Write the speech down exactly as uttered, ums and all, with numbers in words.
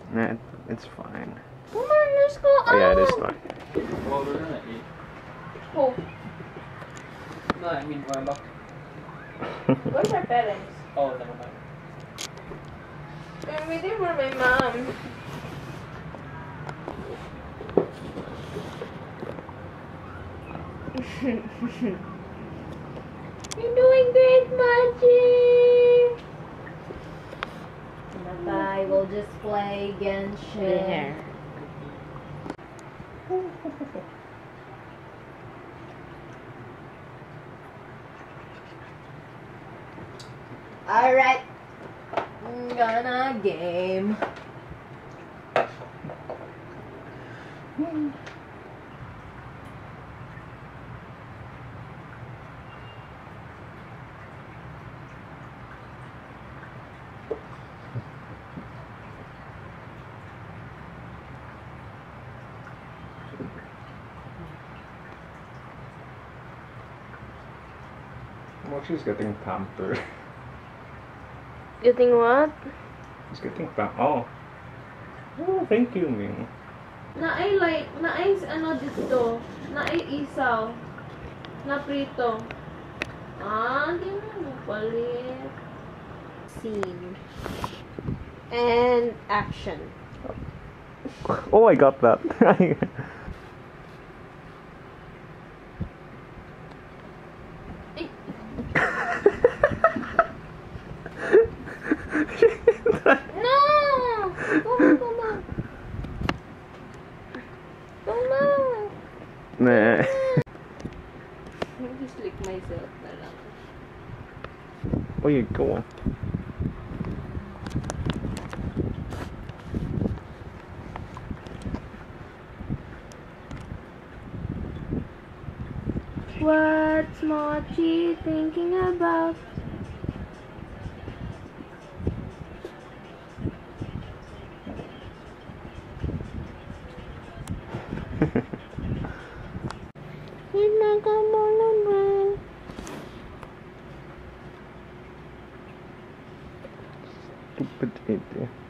Nah, it, it's fine. Come on, let's go Oh yeah, it is out. fine. Well, we're gonna eat. Oh, No, I mean, we're back. where's our parents? Oh, never mind. I'm waiting for my mom. You're doing great, Machi. Bye. We'll just play Genshin. Alright. I'm gonna game. Well, she's getting pampered. Getting what? She's getting pampered. Oh. Oh, thank you, Ming. Naay like, naay ano dito, naay isaw, na prito. Ah, di mo palit. Scene. And action. Oh, I got that. No! Come on, come on. Come on. Nah. I'll just lick myself na lang. Oh, you go on. What's Mochi thinking about? Stupid idiot.